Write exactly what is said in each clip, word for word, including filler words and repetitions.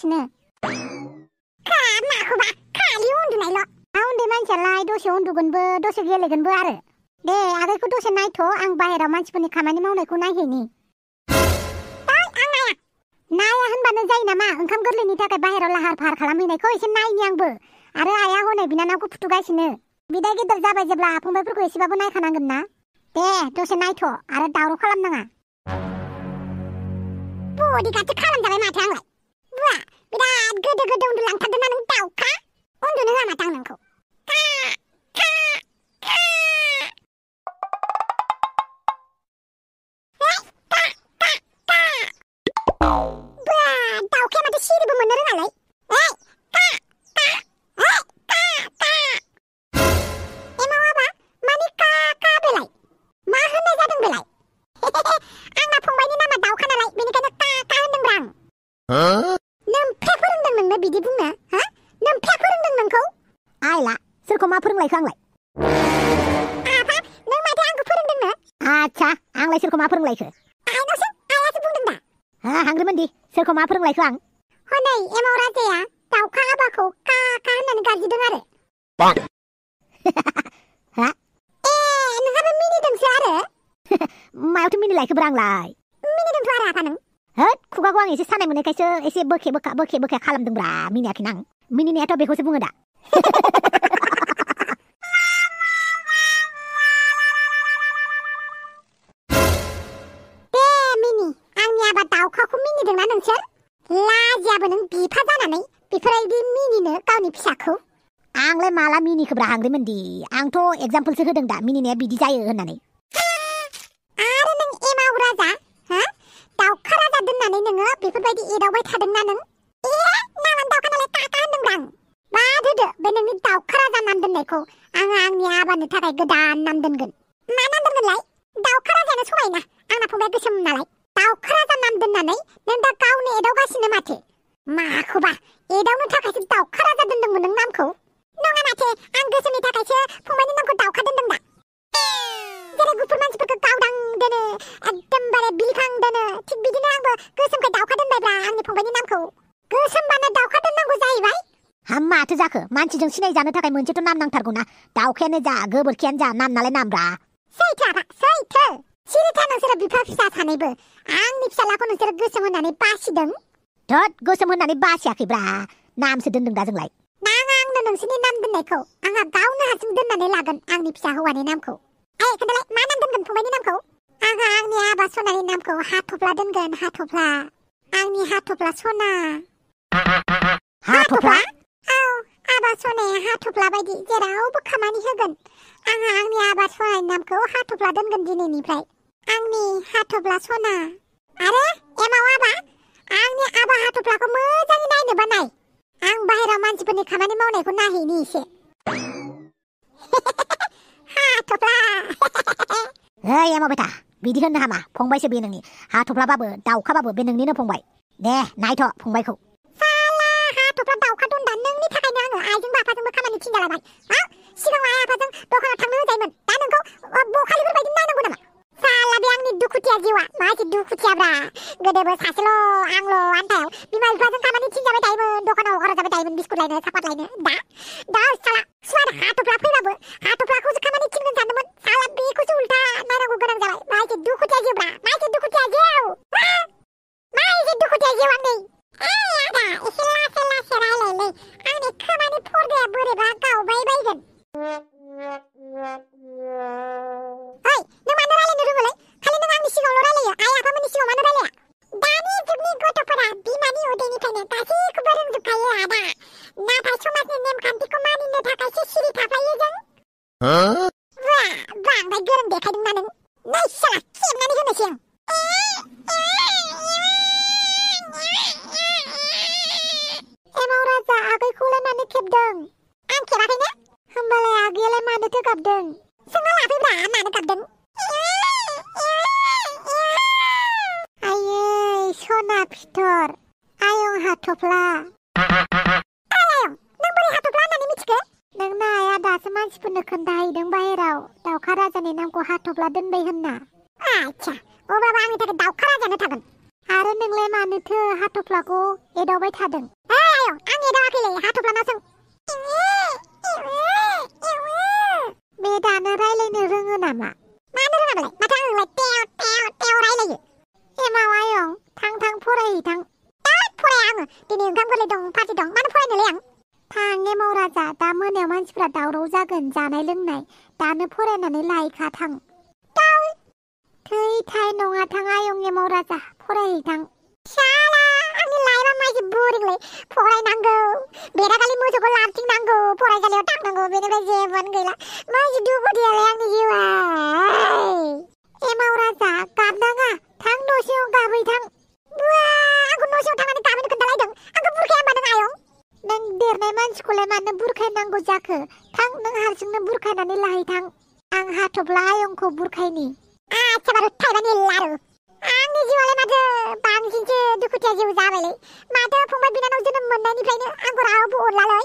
उन्दुगासिनो खा माखौबा खालि उन्दुनायल' उन्दै मानसियालाय दसे उन्दुगोनबो दसे गेलेगोनबो आरो दे आगैखौ दसे नायथ' आं बाहेराव मानसिफोरनि खामानि मावनायखौ नायहैनि ओइ आं नाया नाया होनबानो जायो नामा ओंखाम गोरलैनि थाखाय बाहेराव लाहार फाहार खालामहैनायखौ एसे नायनि आंबो आरो आइया हनै बिनानावखौ फुथुगासिनो बिदा गिदिर जाबाय जेब्ला फंबायफोरखौ एसेबाबो नायखानांगोन ना दे दसे नायथ' आरो दावराव खालामनाङा बडिगार्डसो खालामजाबाय माथो आंलाय बुवा बिराद गोदो गोदो उन्दुलांथारदों ना नों दाउखा उन्दुनो होआ माथो आं नोंखौ दाउखाया माथो सिरिबो मोननो रोङालै एमावाबा मानि का का बेलाय मा होननाय जादों बेलाय आंना फंबायनि नामा दाउखा नालाय बेनिखायनो का का होनदोंब्रा आं नोमफे फोरोंदों नोंनो बिदि बुंनो हा नोमफे फोरोंदों नोंखौ आइला सोरखौ मा फोरोंलायखो आंलाय आफा नों माथो आंखौ फोरोंदोंनो आच्छा आंलाय सोरखौ मा फोरोंलायखो आइनावसो आइयासो बुंदों दा हा हांग्रिमोनदि सोरखौ मा फोरोंलायखो आं हनै एमाव राजाया दाउखा आबाखौ का का होननानै गाबज्रिदों आरो हा ए नोंहाबो मिनिदोंसो आरो मायावथो मिनिलायखोब्रा आंलाय मिनिदोंथ' आरो आफा नों होद खुगाखौ आं एसे सानाय मोननायखायसो एसे बोखे बोखा बोखे बोखे खालामदोंब्रा मिनियाखैना आं मिनिनायाथ' बेखौसो बुङो दा दे मिनि आंनि आबा दाउखाखौ मिनिदोंना नोंसोर लाजियाबो नों बिफा जानानै बेफोरबायदि मिनिनो गावनि फिसाखौ आंलाय माला मिनिखोब्रा हांग्रिमोनदि आंथ' एगजामपोलसो होदों दा मिनिनाया बिदि जायो होननानै आरो नों एमाव राजा हा दाउखा राजा दोननानै नोङो बेफोरबायदि एदावबाय थादोंना नों ए नामानो दाउखा नालाय काका होनदोंब्रा आं बाद होदो बे नोंनि दाउखा राजा नाम दोननायखौ आङो आंनि आबानो थाखाय गोदान नाम दोनगोन मा नाम दोनगोनलाय दाउखा राजायानो समायना आंना फंबाया गोसोम नालाय दाउखा राजा नाम दोननानै नों दा गावनो एदावगासिनो माथो माखौबा एदावनो थाखायसो दाउखा राजा दोनदोंमोन नों नामखौ नङा माथो आं गोसोमनि थाखायसो फंबायनि नामखौ दाउखा दोनदों दा जेरै गुफुर मानसिफोरखौ गावदां दोनो एकदमबारे बिलिफां दोनो थिग बिदिनो आंबो गोसोमखाय दाउखा दोनबायब्रा आंनि फंबायनि नामखौ गोसोमबानो दाउखा दोननांगौ जाहैबाय हा माथो जाखो मानसिजों सिनायजानो थाखाय मोनसेथ' नाम नांथारगौ ना दाउखायानो जा गोबोरखियानो जा नाम नालाय नामब्रा सैथो आफा सैथो सिरिथा नोंसोरो बिफा फिसा सानैबो आंनि फिसालाखौ नोंसोरो गोसोम होननानै बासिदों धोद गोसोम होननानै बासियाखैब्रा नामसो दोनदों दा जोंलाय नाङा आंनो नोंसोरनि नाम दोननायखौ आंहा गावनो हारसिं दोननानै लागोन आंनि फिसा हौवानि नामखौ ओइ खोन्थालाय मा नाम दोनगोन फंबायनि नामखौ आंहा आंनि आबा सनानि नामखौ हाथफ्ला दोनगोन हाथफ्ला आंनि हाथफ्ला सना हाथफ्ला औ आबा सनाया हाथफ्ला बायदि जेरावबो खामानि होगोन आंहा आंनि आबा सनानि नामखौ हाथफ्ला दोनगोन दिनैनिफ्राय आंनि हाथफ्ला सना आरो एमाव आबा आंनि आबा हाथफ्लाखौ मोजाङै नायनोबा नाय आं बाहेराव मानसिफोरनि खामानि मावनायखौ नायहैनि एसे हाथफ्ला ओइ एमाव बेटा बिदि होननो हामा फंबायसो बे नोंनि हाथफ्लाबाबो दाउखाबाबो बे नोंनिनो फंबाय दे नायथ' फंबायखौ साला हाथफ्ला दाउखा दन्दा नोंनि थाखायनो आङो आइजों बाफाजोंबो खामानि थिनजालायबाय हा सिगाङाव आइ आफाजों दखानाव थांनो होजायोमोन दा नोंखौ बखालिफोरबायदि नायनांगौ नामा साला बे आंनि दुखुथिया जिउआ मा एसे दुखुथियाब्रा गोदोबो सासेल' आंल' आन्थायाव बिमा बिफाजों खामानि थिनजाबाय थायोमोन दखानाव हरा जाबाय थायोमोन बिस्कुट लायनो सापात लायनो दा दा साला सुवार हाथफ्ला फैबाबो हाथफ्लाखौसो खामानि थिनगोन सानदोंमोन साला बेखौसो उल्था नायनांगौ गोनां जाबाय मा एसे दुखुथिया जिउब्रा मा एसे दुखुथिया जिउ मा एसे दुखुथिया जिउ आंनि ओइ आदा एसे लासै लासै रायलायलै आंनि खोमानि फर्दाया बोरैबा गावबाय बायगोन ओइ नों मानो रायलायनो रोङोलै खालि नों आंनि सिगाङावल' रायलायो आइ आफामोननि सिगाङाव मानो रायलाया दानि जुगनि गथ'फोरा बिमानि उदैनिफ्रायनो गासैखौबो रोंजोबखायो आदा नाथाय समाजनि नेमखान्थिखौ मानिनो थाखायसो सिरि थाफायो जों बा बांद्राय गोरों देखायदोंना नों नै साला खेबनानै होनोसै आं एमाव राजा आगैखौलाय मानो खेबदों आं खेबाखैनो होमबालाय आगैयालाय मानोथो गाबदों सोंना लाफैब्रा मानो गाबदों आयै सना फिथर आयं हाथफ्ला आयं नों बोरै हाथफ्ला होननानै मिथिखो नोंना आइया दासो मानसिफोरनो खोन्थाहैदों बाहेराव दाउखा राजानि नामखौ हाथफ्ला दोनबाय होनना आच्छा अब्लाबो आंनि थाखाय दाउखा राजायानो थागोन आरो नोंलाय मानोथो हाथफ्लाखौ एदावबाय थादों? ओइ आयं आं एदावाखैलै हाथफ्लानाव सों। बे दानो रायलायनो रोङो नामा? मानो रोङाबालाय माथो आंलाय टेव टेव टेव रायलायो। एमाव आयं थां थां फरायहैथां। होद फराया आङो दिनै ओंखाम गोरलै दं पार्टि दं मानो फरायनोलै आं। थां एमाव राजा दा मोनायाव मानसिफ्रा दावराव जागोन जानाय लोंनाय दानो फरायनानै लायखा थां। थै थाय नङा थां आयं एमाव राजा फरायहैथां। शाला आंनि लाइफआ माइसि बोरिंलै फरायनांगौ बेराखालि मोसौखौ लाबथिंनांगौ फरायसालियाव थांनांगौ बेनिफ्राय जेबोआनो गैला माइसि दुखु दियालै आंनि जिउआ। एमाव राजा गाबनाङा थां न' सिङाव गाबहैथां। बुआ आंखौ न' सिङाव थांनानै गाबहैनो खोन्थालायदों आंखौ बुरखाया होमबा नों आयं? नों देरनाय मानसिखौलाय मानो बुरखायनांगौ जाखो थां नों हारसिंनो बुरखायनानै लाहैथां। आं हाथफ्ला आयंखौ बुरखायनि। आच्छा बारु थाइबानि लारु आंनि जिउआलाय माथो बांसिनसो दुखुथिया जिउ जाबायलै माथो फंबाय बिनानाव जोनोम मोननायनिफ्रायनो आंखौ रावबो अनलालै।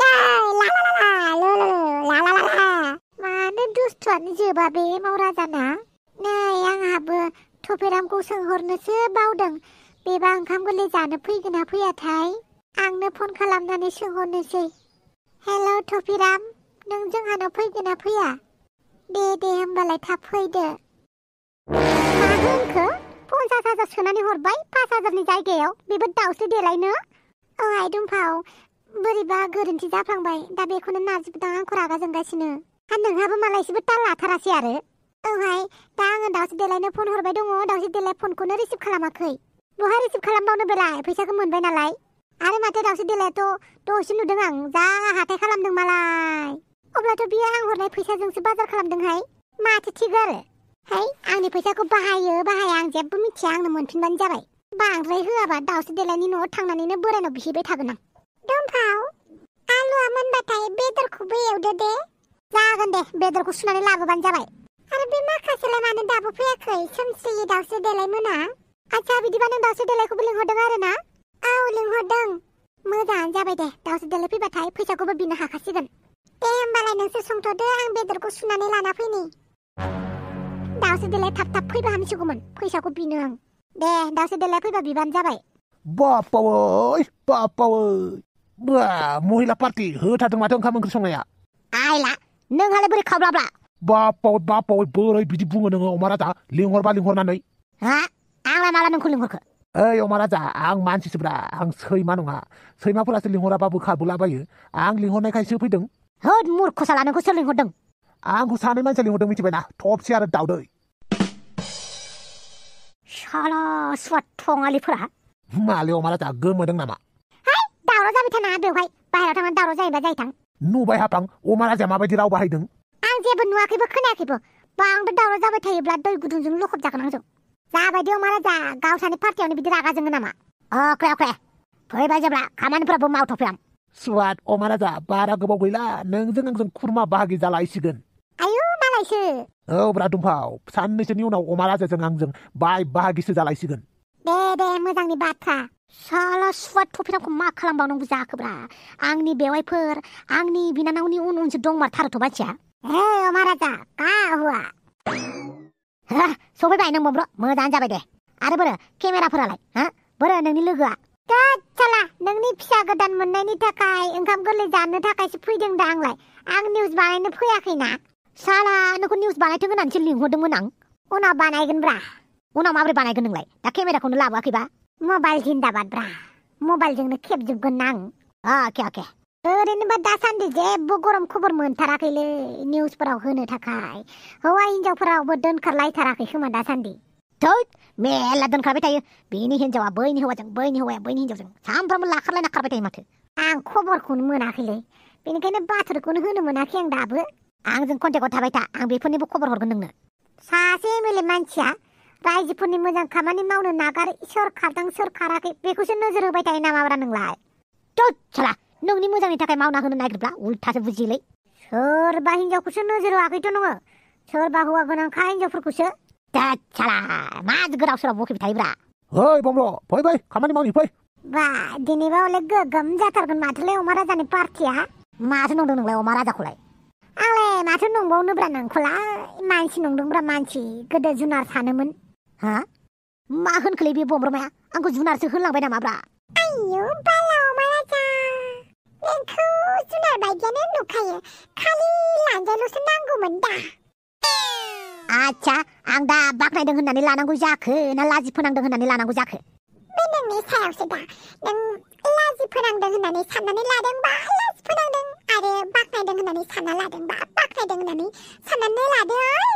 मानो दुस्थुआनो जोबा बे एमाव राजाना। नै आंहाबो थफेरामखौ सोंहरनोसो बावदों बेबा ओंखाम गोरलै जानो फैगोन ना फैयाथाय आंनो फन खालामनानै सोंहरनोसै। हेलौ थफिराम नों जोंहानाव फैगोन ना फैया? दे दे होमबालाय थाब फैदो। मा होनखो पन्सास हाजार सोनानै हरबाय पास हाजारनि जायगायाव बेबो दाउस्रि देलायनो? औ आइ दुमफाव बोरैबा गोरोन्थि जाफ्लांबाय दा बेखौनो नारजिबोदां आंखौ रागा जोंगासिनो। हा नोंहाबो मालायसेबो ताल लाथारासै आरो। औहाय दा आङो दाउस्रि देलायनो फन हरबाय दङ दाउस्रि देलाय फनखौनो रिसिभ खालामाखै। बहा रिसिभ खालामबावनो बेलाय फैसाखौ मोनबाय नालाय। आरो माथो दाउस्रि देलायाथ' दसे नुदों आं जा हाथाय खालामदों मालाय। अब्लाथ' बियो आं हरनाय फैसाजोंसो बाजार खालामदोंहाय माथो थिग आरो। है आंनि फैसाखौ बाहायो बाहाया आं जेबो मिथिया आंनो मोनफिनबानो जाबाय। बांद्राय होआबा दाउस्रि देलायनि न'आव थांनानैनो बोरायनाव बिहैबाय थागोन आं। दुमफाव आलुआ मोनबाथाय बेदरखौबो एवदो दे। जागोन दे बेदरखौ सुनानै लाबोबानो जाबाय। आरो बे माखासेलाय मानो दाबो फैयाखै सोमस्रि दाउस्रि देलाय मोना? आच्छा बिदिबा नों दाउस्रि देलायखौबो लिंहरदों आरो ना? औ लिंहरदों। मोजाङानो जाबाय दे दाउस्रि देलाय फैबाथाय फैसाखौबो बिनो हाखासिगोन। दे होमबालाय नोंसोर संथ'दो आं बेदरखौ सुनानै लाना फैनि। दाउस्रि देलाय थाब थाब फैबा हामसिगौमोन फैसाखौ बिनो आं। दे दाउस्रि देलाय फैबा बिबानो जाबाय। बापावै बापावै बा महिला पार्टि होथारदों माथो ओंखाम ओंख्रि संनाया। आइला नोंहालाय बोरै खावब्लाब्ला? बापावै बापावै बोरै बिदि बुङो नोङो अमा राजा लिंहरबा लिंहरनानै। हा आंलाय माला नोंखौ लिंहरखो? ओइ अमा राजा आं मानसिसोब्रा आं सैमा नङा सैमाफोरासो लिंहराबाबो खारबोलाबायो आं लिंहरनायखायसो फैदों। होद मुर्ख साला नोंखौ सोर लिंहरदों? आंखौ सानै मानसिया लिंहरदों मिथिबायना थबसे आरो दाउदै। शाला सुवाद थङालिफोरा। माले अमा राजा गोमोदों नामा? है दावराव जाबाय थानाङा बेवहाय बाहेरायाव थांनानै दावराव जायोबा जाहैथां। नुबाय हाफां अमा राजाया माबायदि राव बाहायदों। आं जेबो नुवाखैबो खोनायाखैबो बांद्राय दावराव जाबाय थायोब्ला दै गुदुंजों लखब जागोन आंजों। जाबायदि अमा राजा गावसानि पार्टियावनो बिदि रागा जोङो नामा? अके अके फैबाय जेब्ला खामानिफोराबो मावथ'फ्राम। सुवाद अमा राजा बारा गोबाव गैला नोंजों आंजों खुरमा बाहागि जालायसिगोन। आयु मालायसो। औ ब्रा दुमफाव साननैसोनि उनाव अमा राजाजों आंजों बाय बाहागिसो जालायसिगोन। दे दे मोजांनि बाथ्रा। साला सुवाद थफिरामखौ मा खालामबावनांगौ जाखोब्रा आंनि बेवाइफोर आंनि बिनानावनि उन उनसो दंमारथारोथ' बाथिया। हे अमा राजा का हुआ? हा सफैबाय नों बब्र' मोजाङानो जाबाय दे। आरो बोरो केमेराफोरालाय हा बोरो नोंनि लोगोआ? साला नोंनि फिसा गोदान मोननायनि थाखाय ओंखाम गोरलै जानो थाखायसो फैदों दा आंलाय आं निउस बानायनो फैयाखैना। साला नोंखौ निउस बानायथों होननानैसो लिंहरदोंमोन आं। उनाव बानायगोनब्रा। उनाव माबोरै बानायगोन नोंलाय दा केमेराखौनो लाबोआखैबा? मबाइल जिन्दाबादब्रा मबाइलजोंनो खेबजोबगोन आं। अके अके ओरैनोबा दासान्दि जेबो गरम खबर मोनथाराखैलै निउसफोराव होनो थाखाय हौवा हिनजावफोरावबो दोनखारलायथाराखै खोमा दासान्दि। थोद मेला दोनखारबाय थायो बेनि हिनजावा बैनि हौवाजों बैनि हौवाया बैनि हिनजावजों सानफ्रामबो लाखारलायना खारबाय थायो माथो। आं खबरखौनो मोनाखैलै बेनिखायनो बाथ्राखौनो होनो मोनाखै आं दाबो। आंजों कन्टेक्टआव थाबाय था आं बेफोरनिबो खबर हरगोन नोंनो। सासे एमएलए मानसिया रायजोफोरनि मोजां खामानि मावनो नागारै सोर खारदों सोर खाराखै बेखौसो नोजोर होबाय थायो नामाब्रा नोंलाय? थोद साला नोंनि मोजांनि थाखाय मावना होनो नागिरब्ला उल्थासो बुजियोलै। सोरबा हिनजावखौसो नोजोर होआखैथ' नोङो सोरबा हौवा गोनांखा हिनजावफोरखौसो। थोद साला मा गोदाव सोराव बकिबाय थायोब्रा। ओइ बम्र फै फै खामानि मावनि फै। बा दिनैबा हले गोगोम जाथारगोन माथोलाय अमा राजानि पार्टिया। माथो नंदों नोंलाय अमा राजाखौलाय? आंलाय माथो नंबावनोब्रा नोंखौलाय मानसि नंदोंब्रा मानसि गोदो जुनार सानोमोन। हा मा होनखोलै बे बमब्रमाया आंखौ जुनारसो होनलांबाय नामाब्रा आयौ बाला अमा राजा नोंखौ जुनार बायदियानो नुखायो खालि लान्जायल'सो नांगौमोन दा आच्छा आं दा बाख्नायदों होननानै लानांगौ जाखो ना लाजि फोनांदों होननानै लानांगौ जाखो बे नोंनि सायावसो दा नों लाजि फोनांदों होननानै साननानै लादोंबा लाजि फोनांदों आरो बाख्नायदों होननानै सानना लादोंबा बाख्नायदों होननानै साननानै लादो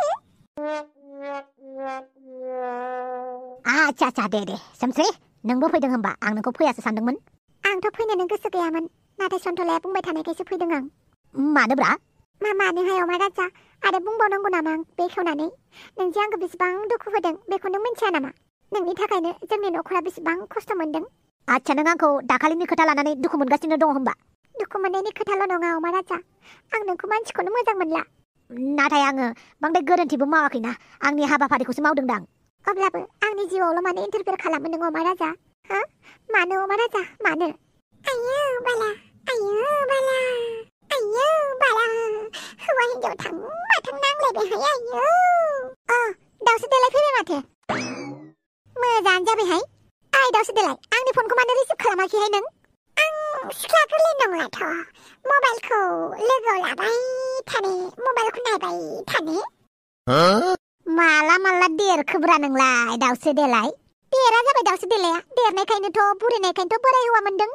आच्छा आच्छा दे दे सोमस्रि नोंबो फैदों होनबा आं नोंखौ फैयासो सानदोंमोन आंथ' फैनोनो गोसो गैयामोन नाथाय सन्थलाया बुंबाय थानायखायसो फैदों आं मानोब्रा मा मानोहाय अमा राजा आरो बुंबावनांगौ नामा आं बेखेवनानै नों जे आंखौ बेसेबां दुखु होदों बेखौ नों मिन्थिया नामा नोंनि थाखायनो जोंनि न'खरा बेसेबां खस्थ' मोनदों आच्छा नों आंखौ दाखालिनि खोथा लानानै दुखु मोनगासिनो दङ होनबा दुखु मोननायनि खोथाल' नङा अमा राजा आं नोंखौ मानसिखौनो मोजां मोनला नाथाय आङो बांद्राय गोरोन्थिबो मावाखैना आंनि हाबाफारिखौसो मावदों दां अब्लाबो आंनि जिउआवल' मानो इन्टारफेयार खालामो नों अमा राजा हा मानो अमा राजा मानो आयौ बाला आयौ बाला आयौ बाला हौवा हिन्जाव थां माथां नांलायबायहाय आयौ अ दाउसो देलाय फैबाय माथो मोजाङानो जाबायहाय ओइ दाउसो देलाय आंनि फनखौ मानो रिसिभ खालामाखैहाय नों आं सिख्ला गोरलै नंलाथ' मबाइलखौ लोगोआव लाबाय थानो मबाइलखौ नायबाय थानो माला माला देरखोब्रा नोंलाय दाउसो देलाय देरा जाबाय दाउसो देलाया देरनायखायनोथ' बुरिनायखायनोथ' बोराय हौवा मोनदों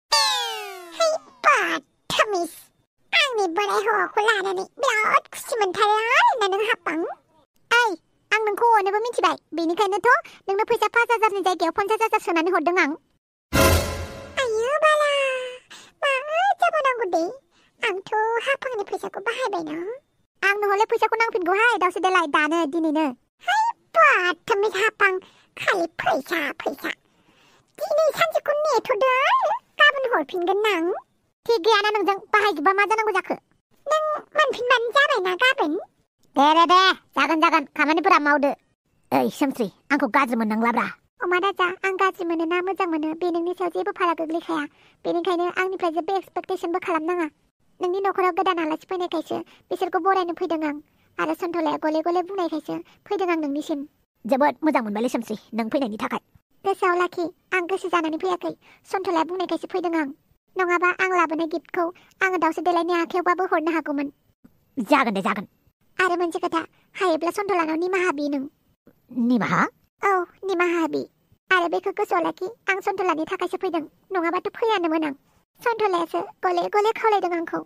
है बाथामिस आंनि बोराय हौवाखौ लानानै बिराद खुसि मोनथारो आरोना नों हाब्बां ओइ आं नोंखौ अनोबो मिथिबाय बेनिखायनोथ' नोंनो फैसा पास हाजारनि जायगायाव पन्सास हाजार सोनानै हरदों आं आयौ बाला मा जाबावनांगौ दे आंथ' हाफांनि फैसाखौ बाहायबायना आंनो हले फैसाखौ नांफिनगौहाय दाउसो देलाय दानो दिनैनो है बाथामिस हाफां खालि फैसा फैसा दिनै सानसेखौ नेथ'दो गाबोन हरफिनगोन नां थिग गैयाना नोंजों बाहायजोबा मा जानांगौ जाखो नों मोनफिनबानो जाबायना गाबोन दे दे दे जागोन जागोन खामानिफोरा मावदो ओइ सोमस्रि आंखौ गाज्रि मोननांलाब्रा अमा राजा आं गाज्रि मोनो ना मोजां मोनो बे नोंनि सायाव जेबो फाराग गोग्लैखाया बेनिखायनो आंनिफ्राय जेबो एक्सपेक्टेसनबो खालामनाङा नोंनि न'खराव गोदान आलासि फैनायखायसो बिसोरखौ बरायनो फैदों आं आरो सन्थलाया गले गले बुंनायखायसो फैदों आं नोंनिसिम जोबोद मोजां मोनबायलै सोमस्रि नों फैनायनि थाखाय गोसोआव लाखि आं गोसो जानानै फैयाखै सन्थलाया बुंनायखायसो फैदों आं नङाबा आं लाबोनाय गिफ्टखौ आङो दाउसो देलायनि आखायावबाबो हरनो हागौमोन जागोन दे जागोन आरो मोनसे खोथा हायोब्ला सन्थलानाव निमाहा बि नों निमाहा औ निमाहा बि आरो बेखौ गोसोआव लाखि आं सन्थलानि थाखायसो फैदों नङाबाथ' फैयानोमोन आं सन्थलायासो गले गले खावलायदों आंखौ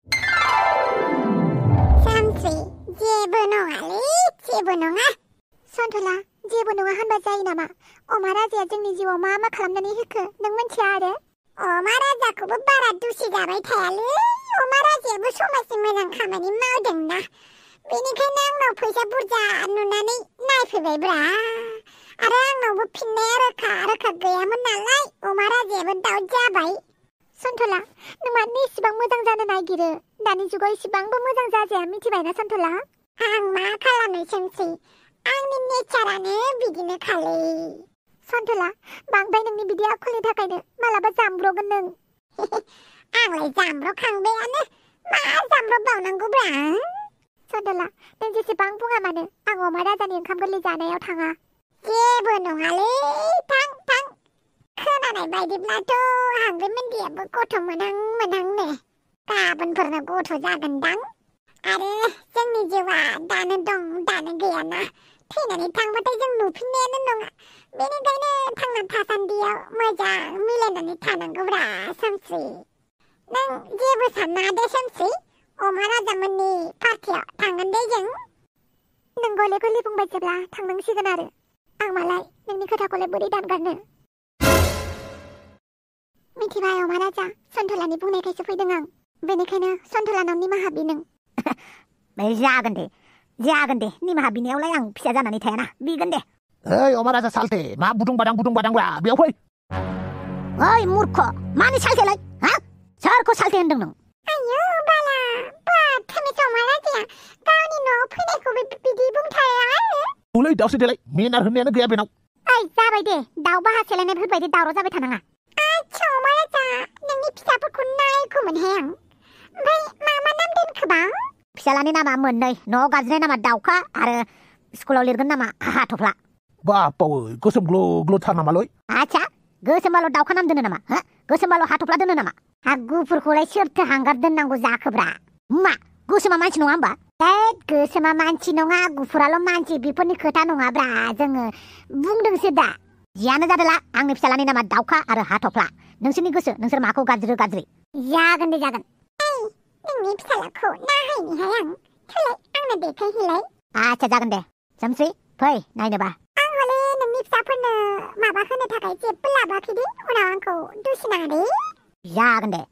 सामस्रि जेबो नङालै जेबो नङा सन्थला जेबो नङा होनबा जायो नामा अमा राजाया जोंनि जिउआव मा मा खालामनानै होखो नों मिन्थिया आरो अमा राजाखौबो बारा दुसि जाबाय थायालै अमा राजायाबो समाजनि मोजां खामानि मावदोंना बेनिखायनो आंनाव फैसा बुरजा नुनानै नायफैबायब्रा आरो आंनावबो फिननाया रोखा रोखा गैयामोन नालाय अमा राजायाबो दाउट जाबाय सन्थला नों मानो इसिबां मोजां जानो नागिरो दानि जुगाव इसिबांबो मोजां जाजाया मिथिबायना सन्थला आं मा खालामनो सोमसै आंनि नेचारानो बिदिनो खालै सन्थला बांद्राय नोंनि बिदि आखलनि थाखायनो मालाबा जामब्रगोन नों आंलाय जामब्रखांबायानो मा जामब्रबावनांगौब्रा सन्थला नों जेसेबां बुङा मानो आं अमा राजानि ओंखाम गोरलै जानायाव थाङा जेबो नङालै थां थां खोनानाय बायदिब्लाथ' हांगो मेन्दियाबो गथ' मोनहां मोनहांनो गाबोनफोरनो गथ' जागोनदां आरो जोंनि जिउआ दानो दं दानो गैयाना थैनानै थांबाथाय जों नुफिननायानो नङा बेनिखायनो थांना थासान्दियाव मोजां मिलायनानै थानांगौब्रा सोमस्रि नों जेबो साननाङा दे सोमस्रि अमा राजामोननि पार्टियाव थांगोन दे जों नों गले गले बुंबाय जेब्ला थांनांसिगोन आरो आं मालाय नोंनि खोथाखौलाय बोरै दानगारनो मिथिबाय अमा राजा सन्थलानि बुंनायखायसो फैदों आं बेनिखायनो सन्थलानाव निमाहा बि नों जागोन दे जागोन दे निमाहा बिनायावलाय आं फिसा जानानै थायाना बिगोन दे ओइ अमा राजा सालथे मा बुदुं बादां बुदुं बादांब्रा बेयाव फै ओइ मूर्ख मानि सालथेलाय हा सोरखौ सालथे होनदों नों आयौ बाला बाथामिस अमा राजाया गावनि न'आव फैनायखौ बिदि बुंथारा औलै दाउसो देलाय मेनार होननायानो गैया बेनाव ओइ जाबाय दे दाउ बाहा सेलायनायफोरबायदि दावराव जाबाय थानाङा आच्छा अमा राजा नोंनि फिसाफोरखौ नायगौमोनहाय आं ओमफ्राय मा मा नाम दोनखोबा फिसालानि नामा मोननै न'आव गाबज्रिनाय नामा दाउखा आरो स्कुलाव लिरगोन नामा हाथफ्ला बापावै गोसोम ग्ल' ग्ल'थार नामालै आच्छा गोसोमबाल' दाउखा नाम दोनो नामा हो गोसोमबाल' हाथफ्ला दोनो नामा हा गुफुरखौलाय सोरथो हांगार दोननांगौ जाखोब्रा मा गोसोमा मानसि नङा होमबा हैद गोसोमा मानसि नङा गुफुराल' मानसि बेफोरनि खोथा नङाब्रा जोङो बुंदोंसो दा जियानो जादोला आंनि फिसालानि नामा दाउखा आरो हाथफ्ला नोंसोरनि गोसो नोंसोर माखौ गाज्रि गाज्रि जागोन दे जागोन नोंनि फिसालाखौ नायहैनिहाय आं थोलाय आंनो देखायहैलाय आच्छा जागोन दे सोमस्रि फै नायनोबा आं हले नोंनि फिसाफोरनो माबा होनो थाखाय जेबो लाबोआखै दे उनाव आंखौ दुसिनाङा दे जागोन दे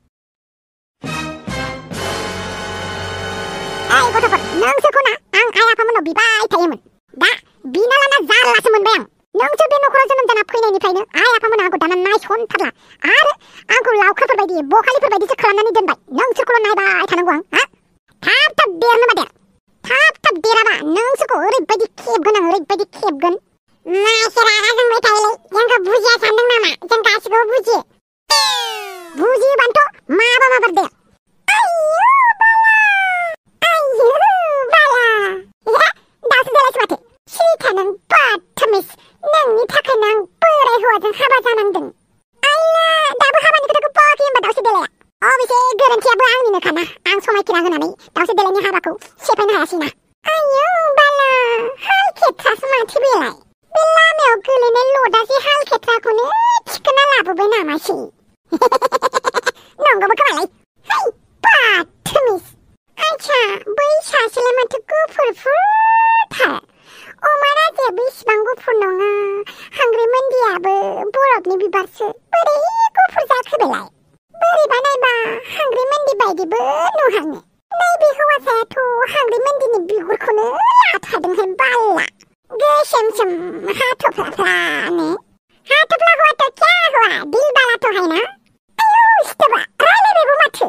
ओइ गथ'फोर नोंसोरखौ ना आं आइ आफामोननाव बिबाय थायोमोन दा बिना लाना जारलासो मोनबाय आं नोंसोर बे न'खराव जोनोम जाना फैनायनिफ्रायनो आइ आफामोना आंखौ दाना नायसनथारला आरो आंखौ लावखारफोर बायदि बखालिफोर बायदिसो खालामनानै दोनबाय नोंसोरखौल' नायबाय थानांगौ आं हा थाब थाब देरनोबा देर थाब थाब देराबा नोंसोरखौ ओरैबायदि खेबगोन आं ओरैबायदि खेबगोन मासो रागा जोंबाय थायोलै जोंखौ बुजिया सानदों नामा जों गासिखौबो बुजियो बुजियोबानोथ' माबा माबार देर आयौ बाला आयौ बाला दासो देलायसो माथो सिथा नों बाथमिस नोंनि थाखायनो आं बोराय हौवाजों हाबा जानांदों आइला दाबो हाबानि खोथाखौ बावाखै होनबा दावसो देलाया अबेसे गोरोन्थियाबो आंनिनोखाना आं समायखिरा होनानै दावसो देलायनि हाबाखौ सेफायनो हायासैना आयौ बाला हाल खेथ्रासो माथो बेलाय बे लामायाव गोलैनाय लदासे हाल खेथ्राखौनो थिखोना लाबोबाय नामासै नंगौबो खोमालाय है बाथमिस आच्छा बै सासेलाय माथो गुफुरफुरथार अमा राजायाबो इसिबां गुफुर नङा हांग्रिमोन्दियाबो बरफनि बिबारसो बोरै गुफुर जाखो बेलाय बोरैबा नायबा हांग्रिमोन्दी बायदिबो नुहाङो नैबे हौवासायाथ' हांग्रिमोन्दिनि बिगुरखौनो लाथारदोंहाय बाला गोसोमसोम हाथफ्लाफ्लानो हाथफ्ला हुआ तो क्या हुआ दिल बाला तो है ना आयौ सिथोबा रायलायबायबो माथो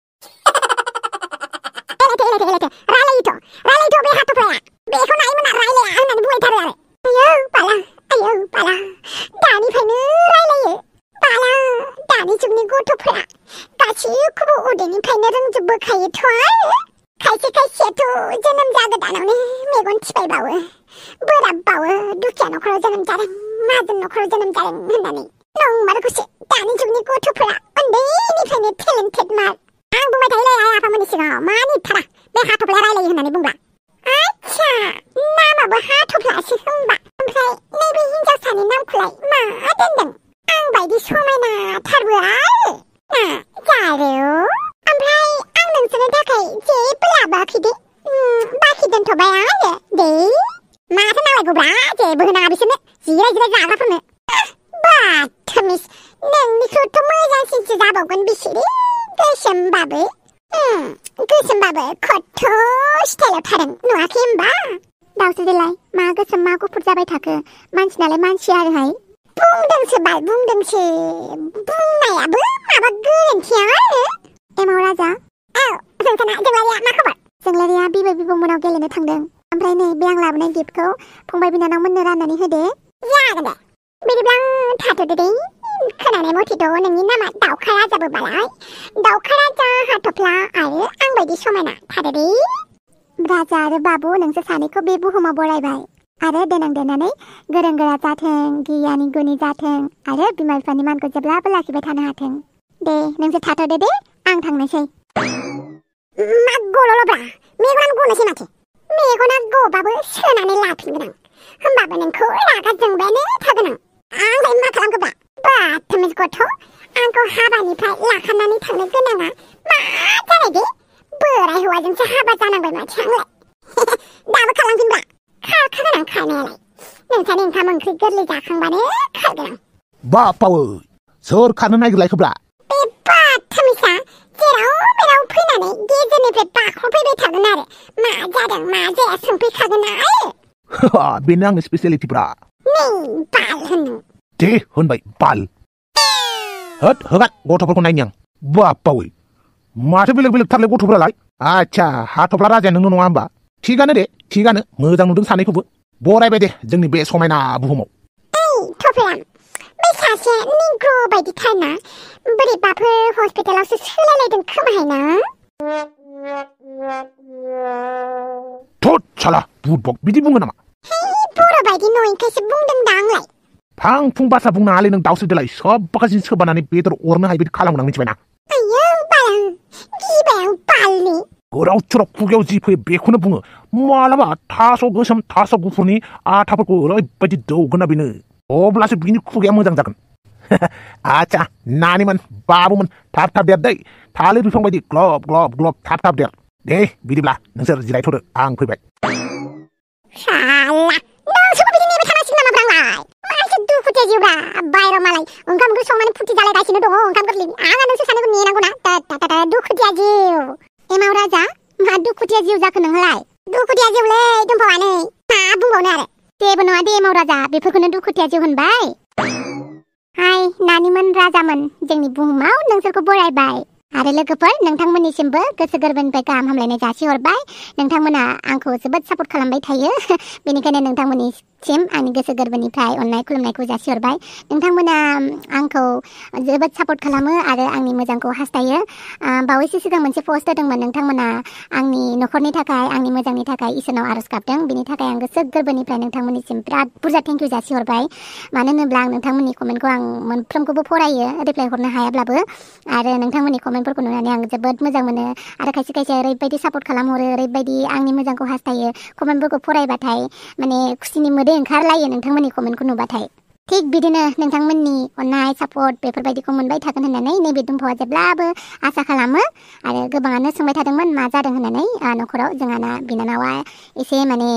एलायथो एलायथो एलायथो रायलायोथ' रायलायोथ' बे हाथफ्लाया बेखौ नायोमोना रायलाया होननानै बुंलायथारो आरो आयौ बाला आयौ बाला दानिफ्रायनो रायलायो बाला दानि जुगनि गथ'फोरा गासिखौबो उदैनिफ्रायनो रोंजोबबोखायोथ' आरो खायसे खायसेयाथ' जोनोम जागोदानावनो मेगन थिबायबावो बोराबबावो दुखिया न'खराव जोनोम जादों माहाजोन न'खराव जोनोम जादों होननानै नंमारगौसो दानि जुगनि गथ'फोरा उन्दैनिफ्रायनो टेलेन्टेड मार आं बुंबाय थायोलै आइ आफामोननि सिगाङाव मानो इथारा बे हाथफ्लाया रायलायो होननानै बुंब्ला आच्छा नामाबो हाथफ्लासो होमबा ओमफ्राय नैबे हिनजावसानि नामखौलाय मा दोनदों आं बायदि समायनाथारबो आरो ना जारौ ओमफ्राय आं नोंसोरनि थाखाय जेबो लाबोआखै दे बाखि दोनथ'बाय आरो दे माथो नांलायगौब्रा जेबो होनाङा बिसोरनो जिराय जिराय जाग्राफोरनो बाथमिस नोंनिखौथ' मोजांसिनसो जाबावगोन बिसोरो गोसोमबाबो गोसोमबाबो खथ' स्टाइलाव थादों नुवाखै होमबा दावसो देलाय मा गोसोम मा गुफुर जाबाय थाखो मानसिनालाय मानसि आरोहाय बुंदोंसो बाल बुंदोंसो बुंनायाबो माबा गोरोन्थिया आरो एमाव राजा औ जोंथाना जोंलारिया मा खबर जोंलारिया बिबै बिबौमोनाव गेलेनो थांदों ओमफ्राय नै बे आं लाबोनाय गिफ्टखौ फंबाय बिनानावमोननो राननानै होदो जागोन दे बिदिब्ला थाथ'दो दे खोनानाय मथेथ' नोंनि नामा दाउखा राजाबो बालाय दाउखा राजा हाथफ्ला आरो आं बायदि समायना थादो दे राजा आरो बाबु नोंसोर सानैखौ बे बुहुमाव बरायबाय आरो देनां देनानै गोरों गोरा जाथों गियानि गुनि जाथों आरो बिमा बिफानि मानखौ जेब्लाबो लाखिबाय थानो हाथों दे नोंसोर थाथ'दो दे आं थांनोसै मा गल'ल'ब्रा मेगनानो गनोसै माथो मेगना गबाबो सोनानै लाफिनगोन आं होमबाबो नोंखौ रागा जोंबायानो थागोन आं आंलाय मा खालामगोब्रा बाथमिस गथ' आंखौ हाबानिफ्राय लाखानानै थांनो गोनाङा मा जाबाय दे बोराय हौवाजोंसो हाबा जानांबाय माथो आंलाय दाबो खालामफिनब्रा खारखागोन आं खारनायालाय नोंसानि ओंखाम ओंख्रि गोरलै जाखांबानो खारगोन आं बापावै सोर खारनो नागिरलायखोब्रा बे बाथमिसा जेराव मेराव फैनानै गेजेरनिफ्राय बाख्र'फैबाय थागोन आरो मा जादों मा जाया सोंफैखागोन आरो बेनो आंनि स्पेसियेलिटिब्रा नै बाल होनो दे होनबाय बाल होद होगार गथ'फोरखौ नायनि आं बापावै माथो बेलेग बेलेग थारलाय गथ'फोरालाय आच्छा हाथफ्ला राजाया नोंनो नङा होमबा थिगानो दे थिगानो मोजां नुदों सानैखौबो बरायबाय दे जोंनि बे समायना बुहुमाव ओइ थफ्लाम बै सासे निग्र बायदि थारना बोरैबाफोर हस्पिटालावसो सोलायलायदों खोमाहाय ना थोद साला बुदबक बिदि बुङो नामा है बर' बायदि नयखायसो बुंदों दा आंलाय फां फुं बाथ्रा बुंनाङालै नों दाउस्रिदोलाय सब बागासिनो सोबानानै बेदर अरनो हायो बिदि खालामो आं मिथिबायना आयौ बाल गिबाय आं बालनि गोराव सोराव खुगायाव जि फैयो बेखौनो बुङो मालाबा थास' गोसोम थास' गुफुरनि आथाफोरखौ ओरैबायदि दौगोना बेनो अब्लासो बिनि खुगाया मोजां जागोन आच्छा नानिमोन बाबुमोन थाब थाब देर दै थालिर बिफां बायदि ग्लब ग्लब ग्लब थाब थाब देर दे बिदिब्ला नोंसोर जिरायथ'दो आं फैबाय साला नोंसोरबो बिदि नेबाय थानांसिगोन नामा ब्रांलाय मानसि दुखुथिया जिउब्रा बायराव मालाय ओंखाम ओंख्रि संनानै फुर्ति जालायगासिनो दङ ओंखाम गोरलैनि आंहा नोंसोर सानैखौ नेनांगौ ना दा दा दा दुखुथिया जिउ एमाव राजा मा दुखुथिया जिउ जाखो नोंलाय दुखुथिया जिउलै दुमफावानै मा बुंबावनो आरो जेबो नङा दे एमाव राजा बेफोरखौनो दुखुथिया जिउ होनबाय हाय नानिमोन राजामोन जोंनि बुहुमाव नोंसोरखौ बरायबाय आरो लोगोफोर नोंथांमोननिसिमबो गोसो गोरबोनिफ्राय गाहाम हामलायनाय जासिहरबाय नोंथांमोना आंखौ जोबोद सापर्ट खालामबाय थायो बेनिखायनो नोंथांमोननिसिम आंनि गोसो गोरबोनिफ्राय अननाय खुलुमनायखौ जासिहरबाय नोंथांमोना आंखौ जोबोद सापर्ट खालामो आरो आंनि मोजांखौ हास्थायो बावैसो सिगां मोनसे पस्ट होदोंमोन नोंथांमोना आंनि नखरनि थाखाय आंनि मोजांनि थाखाय इसोरनाव आरज गाबदों बेनि थाखाय आं गोसो गोरबोनिफ्राय नोंथांमोननिसिम बिराद बुरजा थेंक इउ जासिहरबाय मानो होनोब्ला आं नोंथांमोननि कमेन्टखौ आं मोनफ्रोमखौबो फरायो रिप्लाय हरनो हायाब्लाबो आरो नोंथांमोननि कमेन्टफोरखौ नुनानै आं जोबोद मोजां मोनो आरो खायसे खायसे ओरैबायदि सापर्ट खालामहरो ओरैबायदि आंनि मोजांखौ हास्थायो कमेन्टफोरखौ फरायबाथाय माने खुसिनि मोदै ओंखारलायो नोंथांमोननि कमेन्टखौ नुबाथाय थिग बिदिनो नोंथांमोननि अननाय सापर्ट बेफोरबायदिखौ मोनबाय थागोन होननानै नैबे दुमफावा जेब्लाबो आसा खालामो आरो गोबाङानो सोंबाय थादोंमोन मा जादों होननानै नखराव जोंहाना बिनानावा एसे माने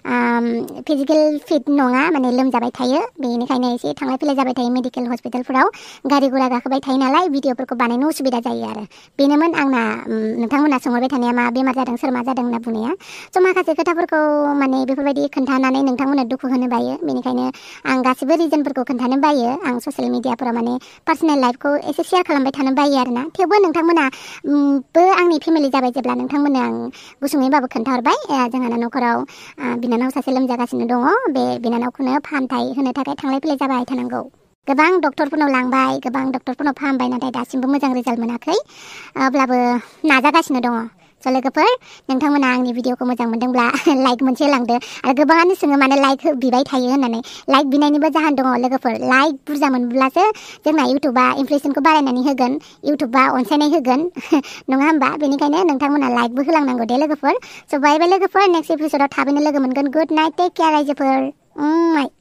फिजिकेल फिट नङा माने लोमजाबाय थायो बेनिखायनो एसे थांलाय फैलाय जाबाय थायो मेडिकेल हस्पिटालफोराव गारि गुरा गाखोबाय थायो नालाय भिडिअफोरखौ बानायनो उसुबिदा जायो आरो बेनोमोन आंना नोंथांमोना सोंहरबाय थानाया मा बेमार जादों सोर मा जादों होनना बुंनाया स' माखासे खोथाफोरखौ माने बेफोरबायदि खोन्थानानै नोंथांमोननो दुखु होनो बायो बेनिखायनो आं गासिबो रिजनफोरखौ खोन्थानो बायो आं ससियेल मिडियाफोराव माने पार्सनेल लाइफखौ एसे शेयार खालामबाय थानो बायो आरोना थेवबो नोंथांमोना बो आंनि फेमिलि जाबाय जेब्ला नोंथांमोननो आं गुसुङैबाबो खोन्थाहरबाय जोंहाना नखराव बिनानाव सासे लोमजागासिनो दङ बे बिनानावखौनो फाहामथाय होनो थाखाय थांलाय फैलाय जाबाय थानांगौ गोबां डक्टरफोरनाव लांबाय गोबां डक्टरफोरनाव फाहामबाय नाथाय दासिमबो मोजां रिजाल्ट मोनाखै अब्लाबो नाजागासिनो दङ स' लोगोफोर नोंथांमोना आंनि भिडिअखौ मोजां मोनदोंब्ला लाइक मोनसे लांदो आरो गोबाङानो सोङो माने लाइक बिबाय थायो होननानै लाइक बिनायनिबो जाहोन दङ लोगोफोर लाइक बुरजा मोनब्लासो जोंना इउटुबा इमप्रेसनखौ बारायनानै होगोन इउटुबा अनसायनाय होगोन नङा होमबा बेनिखायनो नोंथांमोना लाइकबो होलांनांगौ दे लोगोफोर स' बाय बाय लोगोफोर नेक्स्ट एपिसोडाव थाबैनो लोगो मोनगोन गुड नाइट टेक केयार रायजोफोर